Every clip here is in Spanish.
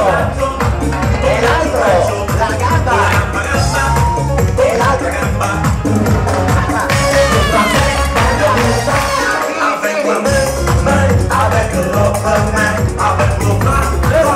e l'altro, la gamba, e l'altra gamba. Avec le main, avec le bras,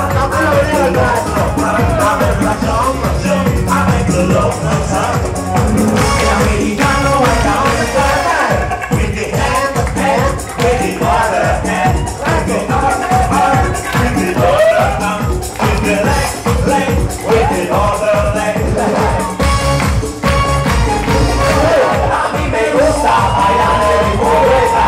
avec la jambe, avec l'autre main. L'americano è down the side, with the hand, with the other hand, with the arm, with the other arm, with the leg, with the other leg. A mí me gusta bailar el ritmo vuelta,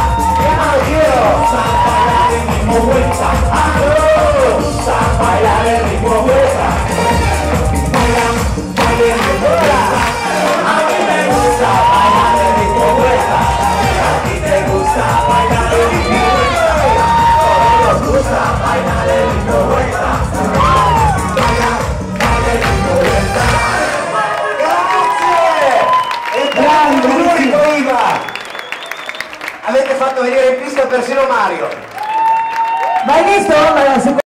bailar el ritmo vuelta, me gusta bailar el ritmo vuelta, bailar el ritmo vuelta. A mí me gusta bailar el ritmo vuelta, a ti te gusta bailar el ritmo vuelta, a todos nos gusta bailar el ritmo vuelta, bailar el ritmo vuelta. Grazie! Grande, l'unico Iva! Avete fatto venire in pista persino Mario. Ma hai visto?